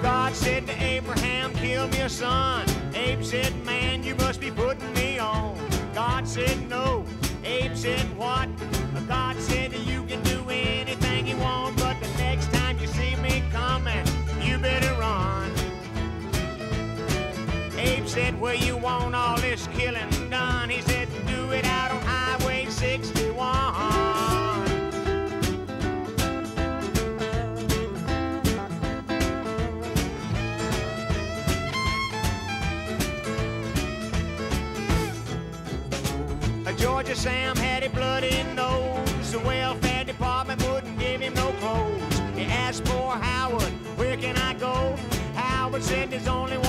God said to Abraham, kill me a son. Abe said, man, you must be putting me on. God said, no. Abe said, what? God said, you can do anything you want, but the next time you see me coming, you better run. Abe said, where you want all this killing done? He said, do it out on Highway 61. Georgia Sam had a bloody nose. The welfare department wouldn't give him no clothes. He asked poor Howard, where can I go? Howard said, there's only